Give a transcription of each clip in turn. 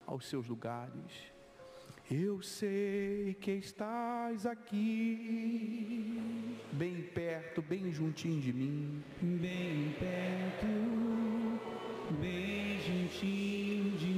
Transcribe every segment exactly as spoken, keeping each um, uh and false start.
aos seus lugares. Eu sei que estás aqui, bem perto, bem juntinho de mim. Bem perto, bem juntinho de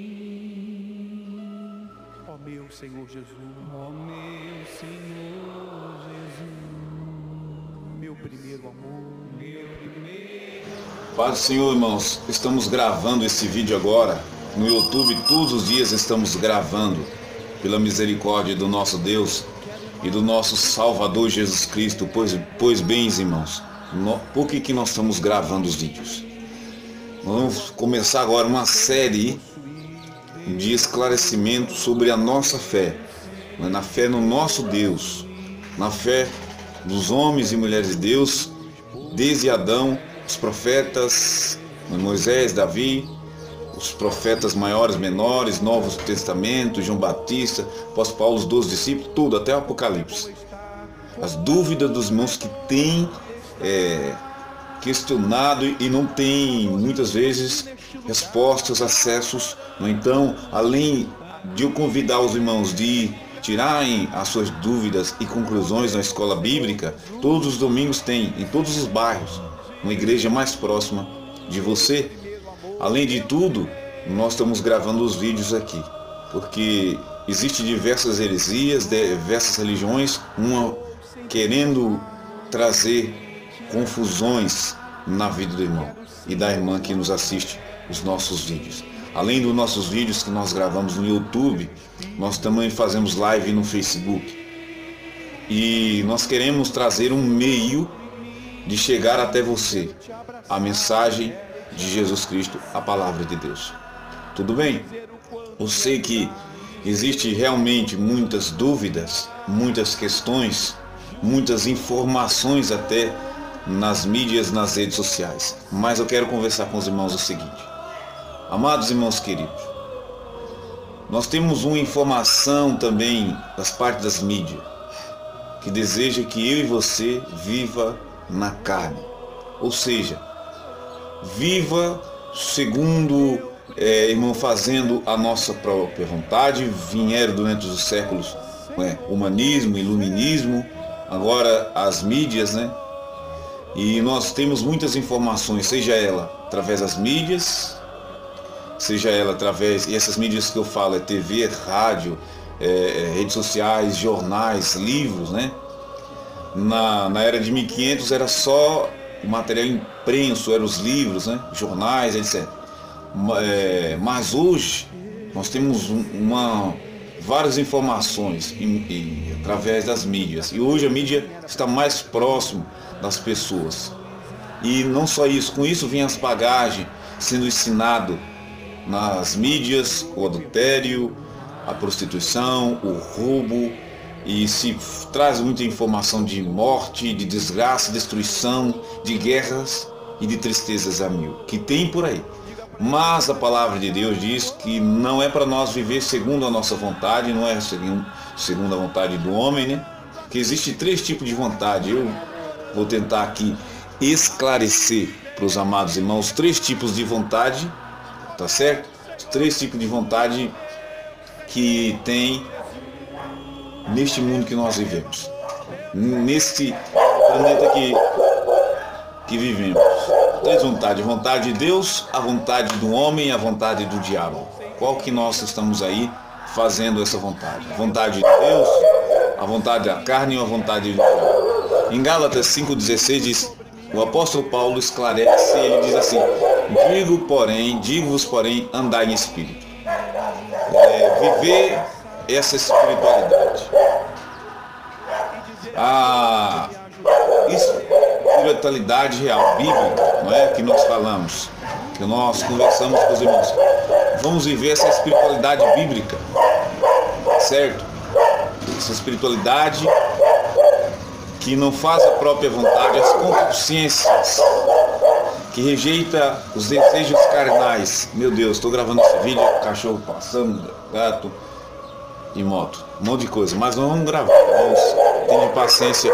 mim. Ó meu Senhor Jesus, Ó meu Senhor Jesus, meu primeiro amor, meu primeiro. Paz do Senhor, irmãos. Estamos gravando esse vídeo agora no YouTube. Todos os dias estamos gravando, pela misericórdia do nosso Deus e do nosso Salvador Jesus Cristo. Pois, pois bem, irmãos, no, por que, que nós estamos gravando os vídeos? Nós vamos começar agora uma série de esclarecimento sobre a nossa fé, na fé no nosso Deus, na fé dos homens e mulheres de Deus, desde Adão, os profetas, Moisés, Davi, os profetas maiores, menores, Novos Testamentos, João Batista, apóstolo Paulo, os doze discípulos, tudo, até o Apocalipse. As dúvidas dos irmãos que têm é, questionado e não têm, muitas vezes, respostas, acessos. Então, além de eu convidar os irmãos de tirarem as suas dúvidas e conclusões na escola bíblica, todos os domingos tem, em todos os bairros, uma igreja mais próxima de você. Além de tudo, nós estamos gravando os vídeos aqui, porque existem diversas heresias, diversas religiões, uma querendo trazer confusões na vida do irmão e da irmã que nos assiste os nossos vídeos. Além dos nossos vídeos que nós gravamos no YouTube, nós também fazemos live no Facebook. E nós queremos trazer um meio de chegar até você a mensagem de Jesus Cristo, a palavra de Deus. Tudo bem? Eu sei que existe realmente muitas dúvidas, muitas questões, muitas informações até nas mídias, nas redes sociais. Mas eu quero conversar com os irmãos o seguinte. Amados irmãos queridos, nós temos uma informação também das partes das mídias que deseja que eu e você viva na carne, ou seja, viva segundo, é, irmão, fazendo a nossa própria vontade. Vieram durante os séculos, né, humanismo, iluminismo, agora as mídias, né? E nós temos muitas informações, seja ela através das mídias, seja ela através, e essas mídias que eu falo é T V, rádio, é, redes sociais, jornais, livros, né? Na, na era de mil e quinhentos era só o material impresso, eram os livros, né? Jornais, etcétera. É, mas hoje nós temos uma, várias informações e, e, através das mídias. E hoje a mídia está mais próximo das pessoas. E não só isso, com isso vem as bagagens sendo ensinado nas mídias, o adultério, a prostituição, o roubo, e se traz muita informação de morte, de desgraça, destruição, de guerras e de tristezas a mil, que tem por aí. Mas a palavra de Deus diz que não é para nós viver segundo a nossa vontade, não é segundo a vontade do homem, né? Que existe três tipos de vontade. Eu vou tentar aqui esclarecer para os amados irmãos três tipos de vontade, tá certo? Três tipos de vontade que tem neste mundo que nós vivemos, neste planeta que, que vivemos. Três vontades: a vontade de Deus, a vontade do homem e a vontade do diabo. Qual que nós estamos aí fazendo essa vontade? A vontade de Deus, a vontade da carne e a vontade do diabo. Em Gálatas cinco dezesseis diz, o apóstolo Paulo esclarece, ele diz assim: digo porém, digo-vos porém, andai em espírito. É, viver essa espiritualidade. A espiritualidade real, bíblica, não é? Que nós falamos, que nós conversamos com os irmãos. Vamos viver essa espiritualidade bíblica, certo? Essa espiritualidade que não faz a própria vontade, as concupiscências, que rejeita os desejos carnais. Meu Deus, estou gravando esse vídeo, cachorro passando, gato e moto, um monte de coisa, mas não vamos gravar, vamos, tenha paciência.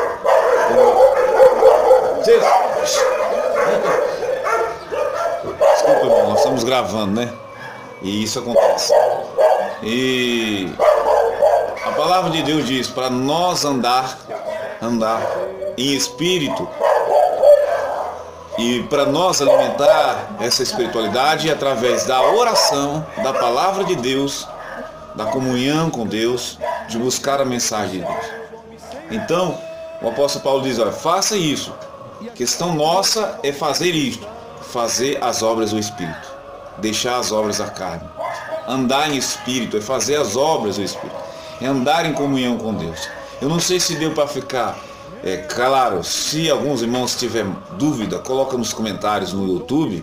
Desculpa, irmão, nós estamos gravando, né? E isso acontece. E a palavra de Deus diz para nós andar, andar em espírito, e para nós alimentar essa espiritualidade através da oração, da palavra de Deus, da comunhão com Deus, de buscar a mensagem de Deus. Então, o apóstolo Paulo diz, olha, faça isso. A questão nossa é fazer isto, fazer as obras do Espírito, deixar as obras da carne. Andar em espírito é fazer as obras do Espírito, é andar em comunhão com Deus. Eu não sei se deu para ficar é, claro. Se alguns irmãos tiverem dúvida, coloca nos comentários no YouTube,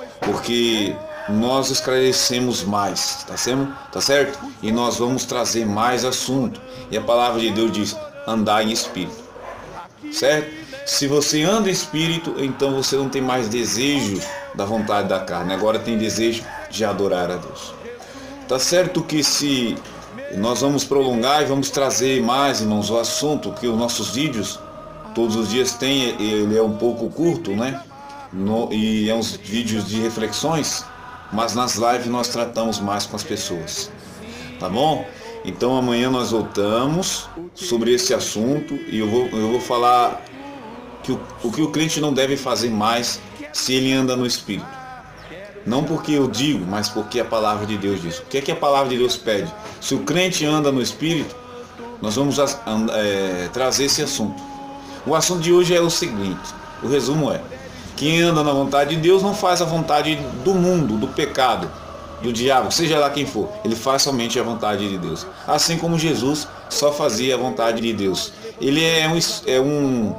porque nós esclarecemos mais, tá certo? Tá certo? E nós vamos trazer mais assunto. E a palavra de Deus diz, andar em espírito, certo? Se você anda em espírito, então você não tem mais desejo da vontade da carne, agora tem desejo de adorar a Deus. Tá certo que se nós vamos prolongar e vamos trazer mais, irmãos, o assunto, que os nossos vídeos, todos os dias tem, ele é um pouco curto, né? No, e é uns vídeos de reflexões, mas nas lives nós tratamos mais com as pessoas, tá bom? Então amanhã nós voltamos sobre esse assunto e eu vou, eu vou falar que o, o que o crente não deve fazer mais se ele anda no Espírito. Não porque eu digo, mas porque a palavra de Deus diz. O que é que a palavra de Deus pede? Se o crente anda no Espírito, nós vamos é, trazer esse assunto. O assunto de hoje é o seguinte, o resumo é, quem anda na vontade de Deus não faz a vontade do mundo, do pecado, do diabo, seja lá quem for. Ele faz somente a vontade de Deus. Assim como Jesus só fazia a vontade de Deus. Ele é um, é um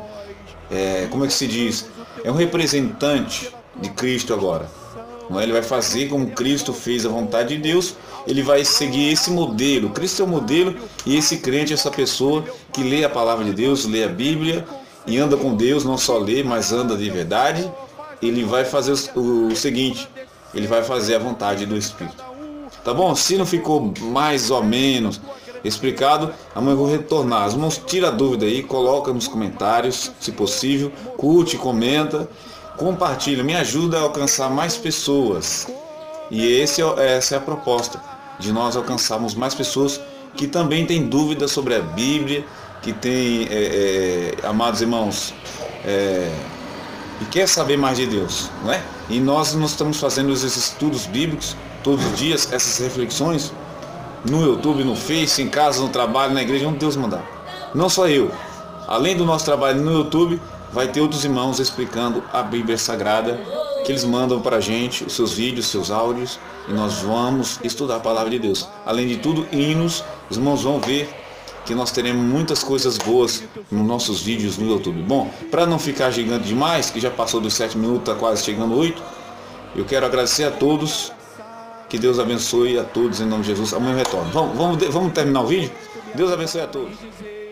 é, como é que se diz? É um representante de Cristo agora. Ele vai fazer como Cristo fez a vontade de Deus. Ele vai seguir esse modelo. Cristo é o modelo e esse crente é essa pessoa que lê a palavra de Deus, lê a Bíblia e anda com Deus, não só lê, mas anda de verdade. Ele vai fazer o, o seguinte, ele vai fazer a vontade do Espírito. Tá bom? Se não ficou mais ou menos explicado, amanhã eu vou retornar. Os irmãos, tira a dúvida aí, coloca nos comentários, se possível, curte, comenta, compartilha, me ajuda a alcançar mais pessoas. E esse é, essa é a proposta, de nós alcançarmos mais pessoas que também têm dúvidas sobre a Bíblia, que tem, é, é, amados irmãos, é, e quer saber mais de Deus, não é? E nós, nós estamos fazendo esses estudos bíblicos todos os dias, essas reflexões no YouTube, no Face, em casa, no trabalho, na igreja, onde Deus mandar. Não só eu, além do nosso trabalho no YouTube, vai ter outros irmãos explicando a Bíblia Sagrada, que eles mandam para a gente, os seus vídeos, seus áudios, e nós vamos estudar a palavra de Deus. Além de tudo, hinos, os irmãos vão ver que nós teremos muitas coisas boas nos nossos vídeos no YouTube. Bom, para não ficar gigante demais, que já passou dos sete minutos, está quase chegando oito, eu quero agradecer a todos, que Deus abençoe a todos em nome de Jesus. Amanhã eu retorno. Vamos, vamos, vamos terminar o vídeo? Deus abençoe a todos.